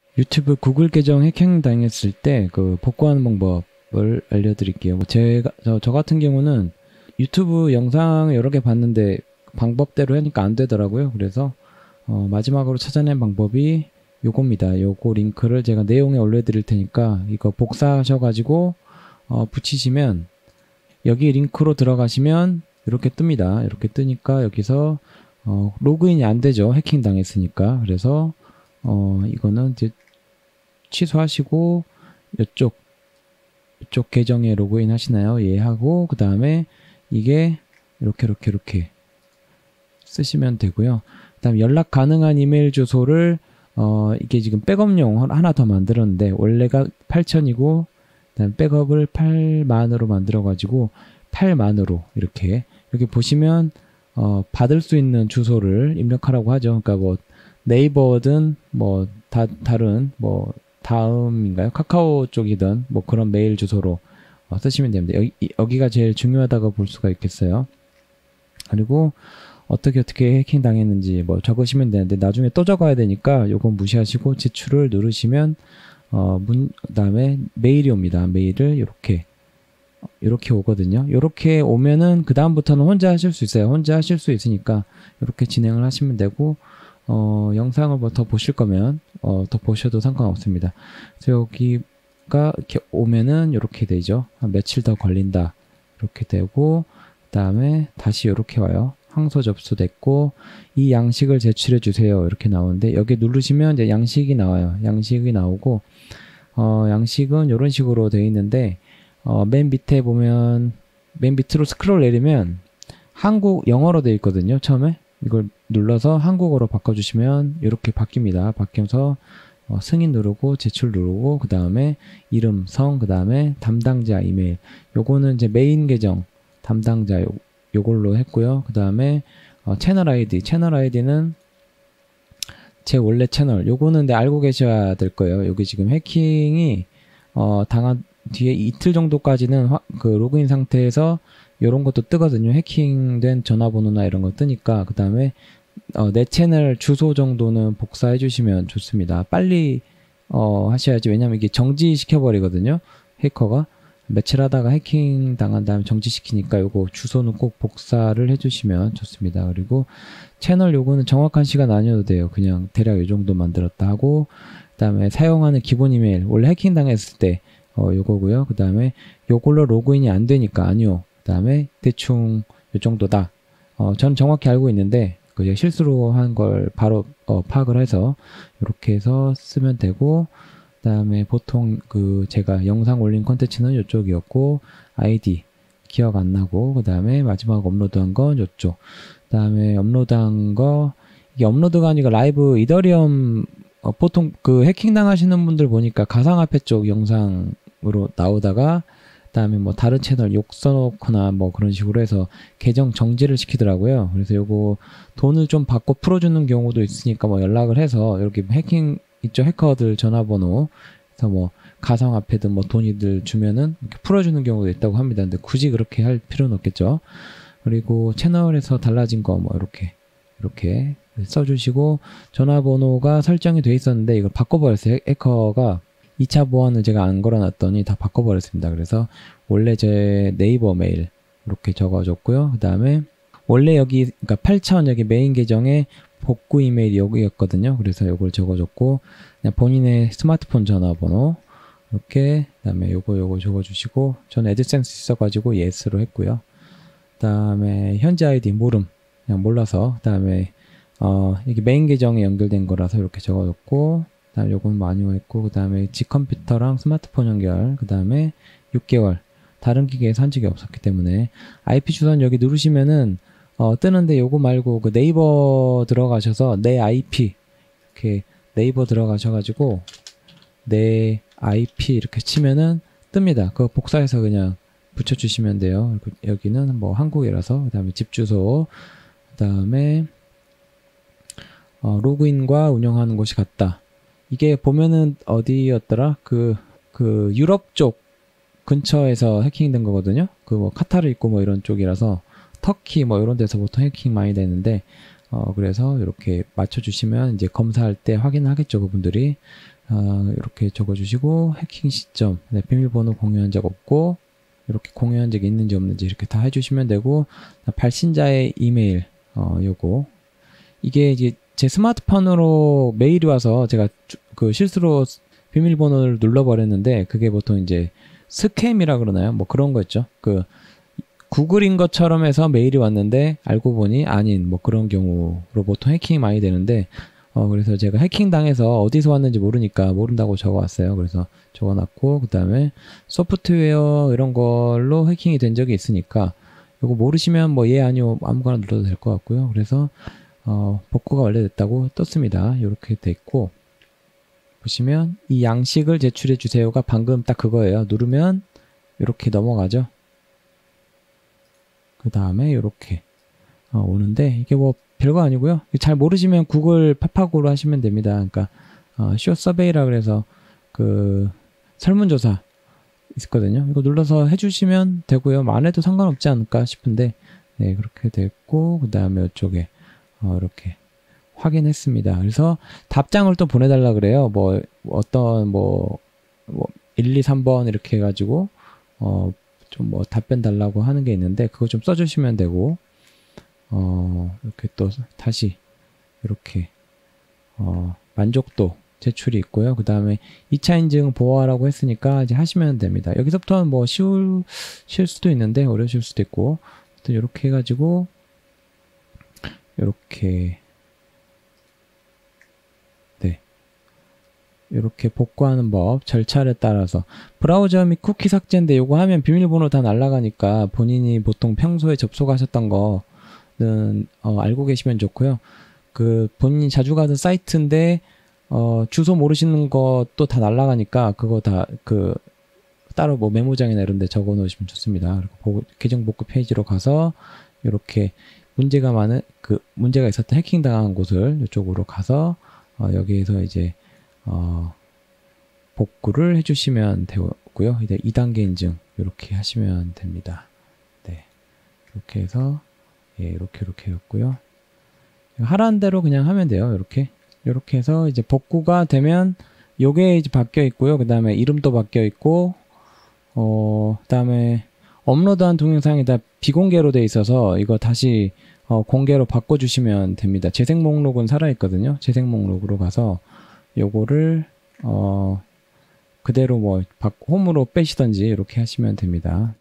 유튜브 구글 계정 해킹 당했을 때 그 복구하는 방법을 알려드릴게요. 뭐 저 같은 경우는 유튜브 영상 여러 개 봤는데 방법대로 하니까 안 되더라고요. 그래서 마지막으로 찾아낸 방법이 요겁니다. 요거 링크를 제가 내용에 올려드릴 테니까 이거 복사하셔가지고 붙이시면 여기 링크로 들어가시면 이렇게 뜹니다. 이렇게 뜨니까 여기서 로그인이 안 되죠. 해킹 당했으니까. 그래서 이거는 이제 취소하시고 이쪽 계정에 로그인 하시나요? 예 하고 그 다음에 이게 이렇게 쓰시면 되고요. 그 다음에 연락 가능한 이메일 주소를 이게 지금 백업용 하나 더 만들었는데 원래가 8,000이고 그다음 백업을 8만으로 만들어 가지고 8만으로 이렇게 보시면 받을 수 있는 주소를 입력하라고 하죠. 그러니까 뭐 네이버든 뭐 다른 뭐 다음인가요? 카카오 쪽이든 뭐 그런 메일 주소로 쓰시면 됩니다. 여기가 제일 중요하다고 볼 수가 있겠어요. 그리고 어떻게 해킹 당했는지 뭐 적으시면 되는데 나중에 또 적어야 되니까 요건 무시하시고 제출을 누르시면 그다음에 메일이 옵니다. 메일을 이렇게 오거든요. 이렇게 오면은 그 다음부터는 혼자 하실 수 있어요. 혼자 하실 수 있으니까 이렇게 진행을 하시면 되고 영상을 뭐 더 보실 거면 더 보셔도 상관없습니다. 그래서 여기가 이렇게 오면은 이렇게 되죠. 한 며칠 더 걸린다 이렇게 되고 그 다음에 다시 이렇게 와요. 항소 접수됐고 이 양식을 제출해 주세요 이렇게 나오는데 여기 누르시면 이제 양식이 나와요. 양식이 나오고 양식은 이런 식으로 되어 있는데 맨 밑에 보면 맨 밑으로 스크롤 내리면 영어로 되어 있거든요. 처음에 이걸 눌러서 한국어로 바꿔주시면 이렇게 바뀝니다. 바뀌면서 승인 누르고 제출 누르고 그 다음에 이름, 성, 그 다음에 담당자 이메일. 요거는 이제 메인 계정 담당자 요걸로 했고요. 그 다음에 채널 아이디는 제 원래 채널. 요거는 근데 알고 계셔야 될 거예요. 여기 지금 해킹이 당한 뒤에 이틀 정도까지는 그 로그인 상태에서 이런 것도 뜨거든요. 해킹된 전화번호나 이런 거 뜨니까 그 다음에 내 채널 주소 정도는 복사해 주시면 좋습니다. 빨리 하셔야지. 왜냐면 이게 정지시켜 버리거든요. 해커가 며칠 하다가 해킹 당한 다음에 정지시키니까 요거 주소는 꼭 복사를 해주시면 좋습니다. 그리고 채널 요거는 정확한 시간 아니어도 돼요. 그냥 대략 요 정도 만들었다 하고 그 다음에 사용하는 기본 이메일 원래 해킹 당했을 때 요거고요. 그 다음에 요걸로 로그인이 안 되니까 아니요. 그 다음에 대충 요 정도다. 전 정확히 알고 있는데 그 실수로 한 걸 바로 파악을 해서 이렇게 해서 쓰면 되고 그 다음에 보통 그 제가 영상 올린 컨텐츠는 이쪽이었고 아이디 기억 안 나고 그 다음에 마지막 업로드한 건 이쪽 그 다음에 업로드한 거 이게 업로드가 아니고 라이브 이더리움 보통 그 해킹 당하시는 분들 보니까 가상화폐 쪽 영상으로 나오다가 그 다음에 뭐 다른 채널 욕 써놓거나 뭐 그런 식으로 해서 계정 정지를 시키더라고요. 그래서 요거 돈을 좀 받고 풀어주는 경우도 있으니까 뭐 연락을 해서 이렇게 해킹 이쪽 해커들 전화번호 그래서 뭐 가상화폐든 뭐 돈이들 주면은 이렇게 풀어주는 경우도 있다고 합니다. 근데 굳이 그렇게 할 필요는 없겠죠. 그리고 채널에서 달라진 거 뭐 이렇게 써주시고 전화번호가 설정이 돼 있었는데 이걸 바꿔버렸어요. 해커가 2차 보안을 제가 안 걸어놨더니 다 바꿔버렸습니다. 그래서 원래 제 네이버 메일 이렇게 적어줬고요. 그 다음에 원래 여기 그러니까 8,000 여기 메인 계정에 복구 이메일이 여기였거든요. 그래서 이걸 적어줬고 그냥 본인의 스마트폰 전화번호 이렇게 그 다음에 요거 적어주시고 저는 애드센스 있어가지고 예스로 했고요. 그 다음에 현재 아이디 모름 그냥 몰라서 그 다음에 이게 메인 계정에 연결된 거라서 이렇게 적어줬고 그 다음에 요건 마뉴어 했고 그 다음에 지 컴퓨터랑 스마트폰 연결 그 다음에 6개월 다른 기계에서 한 적이 없었기 때문에 IP 주소는 여기 누르시면은 뜨는데 요거 말고 그 네이버 들어가셔서 내 IP 이렇게 네이버 들어가셔가지고 내 IP 이렇게 치면은 뜹니다. 그거 복사해서 그냥 붙여주시면 돼요. 여기는 뭐 한국이라서 그 다음에 집 주소 그 다음에 로그인과 운영하는 곳이 같다. 이게 보면은 어디였더라? 그 유럽 쪽 근처에서 해킹된 거거든요. 그 뭐 카타르 있고 뭐 이런 쪽이라서 터키 뭐 이런 데서 보통 해킹 많이 되는데 그래서 이렇게 맞춰주시면 이제 검사할 때 확인하겠죠, 그분들이. 이렇게 적어주시고, 해킹 시점, 네, 비밀번호 공유한 적 없고, 이렇게 공유한 적이 있는지 없는지 이렇게 다 해주시면 되고, 발신자의 이메일, 요거. 이게 이제 제 스마트폰으로 메일이 와서 제가 그 실수로 비밀번호를 눌러버렸는데, 그게 보통 이제 스캠이라 그러나요? 뭐 그런 거 있죠. 그, 구글인 것처럼 해서 메일이 왔는데 알고 보니 아닌 뭐 그런 경우로 보통 해킹이 많이 되는데 그래서 제가 해킹 당해서 어디서 왔는지 모르니까 모른다고 적어왔어요. 그래서 적어놨고 그 다음에 소프트웨어 이런 걸로 해킹이 된 적이 있으니까 이거 모르시면 뭐 예 아니요 아무거나 눌러도 될 것 같고요. 그래서 복구가 완료됐다고 떴습니다. 이렇게 돼 있고 보시면 이 양식을 제출해 주세요가 방금 딱 그거예요. 누르면 이렇게 넘어가죠. 그 다음에 이렇게 오는데 이게 뭐 별거 아니고요. 잘 모르시면 구글 팝하고로 하시면 됩니다. 그러니까 쇼 서베이라 그래서 그 설문조사 있거든요. 이거 눌러서 해주시면 되고요. 뭐 안 해도 상관없지 않을까 싶은데 네 그렇게 됐고 그 다음에 이쪽에 이렇게 확인했습니다. 그래서 답장을 또 보내달라 그래요. 뭐 어떤 뭐 1, 2, 3번 이렇게 해가지고 좀 뭐 답변 달라고 하는 게 있는데 그거 좀 써주시면 되고 이렇게 또 다시 이렇게 만족도 제출이 있고요. 그 다음에 2차 인증 보호하라고 했으니까 이제 하시면 됩니다. 여기서부터는 뭐 쉬울 수도 있는데 어려우실 수도 있고 이렇게 해가지고 이렇게 이렇게 복구하는 법, 절차를 따라서 브라우저 및 쿠키 삭제인데 요거 하면 비밀번호 다 날아가니까 본인이 보통 평소에 접속하셨던 거는 알고 계시면 좋고요. 그 본인이 자주 가던 사이트인데 주소 모르시는 것도 다 날아가니까 그거 다 그 따로 뭐 메모장이나 이런 데 적어 놓으시면 좋습니다. 그리고 계정 복구 페이지로 가서 이렇게 문제가 있었던 해킹 당한 곳을 이쪽으로 가서 여기에서 이제 복구를 해주시면 되고요. 이제 2단계 인증 이렇게 하시면 됩니다. 네, 이렇게 해서 이렇게 했고요. 하라는 대로 그냥 하면 돼요. 이렇게 해서 이제 복구가 되면 요게 이제 바뀌어 있고요. 그 다음에 이름도 바뀌어 있고 그 다음에 업로드한 동영상이 다 비공개로 돼 있어서 이거 다시 공개로 바꿔주시면 됩니다. 재생 목록은 살아있거든요. 재생 목록으로 가서 요거를 그대로 뭐 홈으로 빼시던지 이렇게 하시면 됩니다.